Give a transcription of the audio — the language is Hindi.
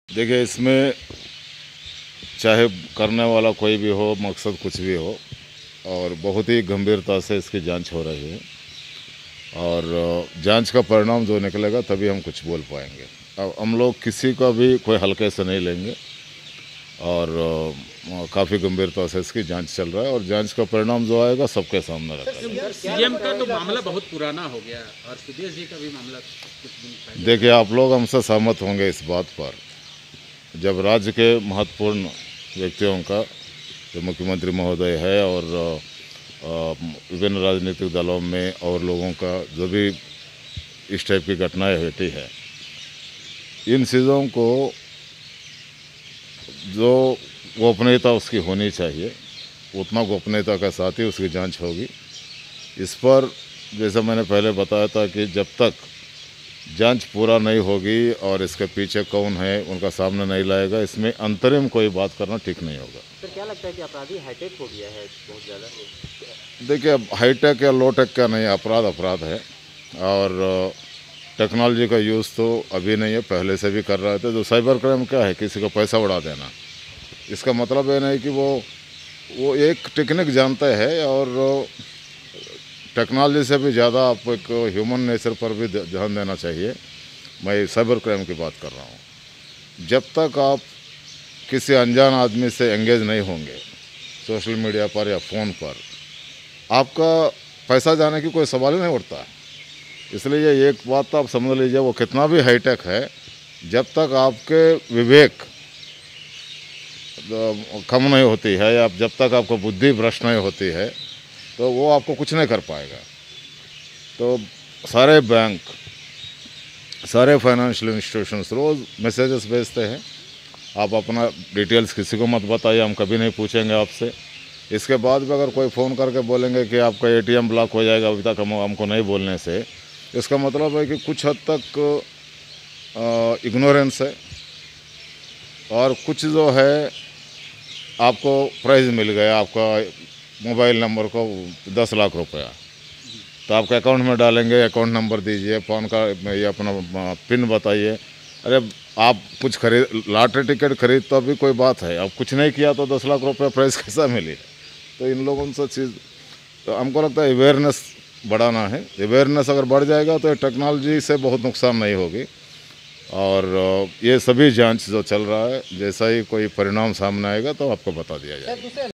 देखिए, इसमें चाहे करने वाला कोई भी हो, मकसद कुछ भी हो, और बहुत ही गंभीरता से इसकी जांच हो रही है। और जांच का परिणाम जो निकलेगा तभी हम कुछ बोल पाएंगे। अब हम लोग किसी का भी कोई हल्के से नहीं लेंगे और काफ़ी गंभीरता से इसकी जांच चल रहा है और जांच का परिणाम जो आएगा सबके सामने रखा। सीएम का तो मामला बहुत पुराना हो गया और सुदेश जी का भी मामला कुछ दिन पहले। देखिए, आप लोग हमसे सहमत होंगे इस बात पर, जब राज्य के महत्वपूर्ण व्यक्तियों का, जो मुख्यमंत्री महोदय है और विभिन्न राजनीतिक दलों में और लोगों का जो भी इस टाइप की घटनाएं होती है, इन चीज़ों को जो गोपनीयता उसकी होनी चाहिए, उतना गोपनीयता के साथ ही उसकी जांच होगी। इस पर जैसा मैंने पहले बताया था कि जब तक जांच पूरा नहीं होगी और इसके पीछे कौन है उनका सामने नहीं लाएगा, इसमें अंतरिम कोई बात करना ठीक नहीं होगा। सर, क्या लगता है कि अपराधी हाईटेक हो गया है बहुत ज़्यादा? देखिए, अब हाईटेक या लोटेक का नहीं, अपराध है और टेक्नोलॉजी का यूज़ तो अभी नहीं है, पहले से भी कर रहे थे। जो साइबर क्राइम क्या है, किसी को पैसा उड़ा देना। इसका मतलब ये नहीं कि वो एक टेक्निक जानता है और टेक्नोलॉजी से भी ज़्यादा आप एक ह्यूमन नेचर पर भी ध्यान देना चाहिए। मैं साइबर क्राइम की बात कर रहा हूँ। जब तक आप किसी अनजान आदमी से एंगेज नहीं होंगे सोशल मीडिया पर या फ़ोन पर, आपका पैसा जाने की कोई सवाल ही नहीं उठता। इसलिए ये एक बात तो आप समझ लीजिए, वो कितना भी हाईटेक है, जब तक आपके विवेक कम नहीं होती है या जब तक आपको बुद्धि भ्रष्ट नहीं होती है, तो वो आपको कुछ नहीं कर पाएगा। तो सारे बैंक, सारे फाइनेंशियल इंस्टीट्यूशंस रोज़ मैसेजेस भेजते हैं, आप अपना डिटेल्स किसी को मत बताइए, हम कभी नहीं पूछेंगे आपसे। इसके बाद भी अगर कोई फ़ोन करके बोलेंगे कि आपका एटीएम ब्लॉक हो जाएगा अभी तक हमको नहीं बोलने से, इसका मतलब है कि कुछ हद तक इग्नोरेंस है और कुछ जो है आपको प्राइज़ मिल गया, आपका मोबाइल नंबर को 10 लाख रुपया, तो आपके अकाउंट में डालेंगे, अकाउंट नंबर दीजिए, फ़ोन का ये अपना पिन बताइए। अरे आप कुछ लॉटरी टिकट खरीद तो अभी कोई बात है, अब कुछ नहीं किया तो 10 लाख रुपये प्राइस कैसा मिले? तो इन लोगों से चीज़, तो हमको लगता है अवेयरनेस बढ़ाना है। अवेयरनेस अगर बढ़ जाएगा तो टेक्नोलॉजी से बहुत नुकसान नहीं होगी। और ये सभी जांच जो चल रहा है, जैसा ही कोई परिणाम सामने आएगा तो आपको बता दिया जाएगा।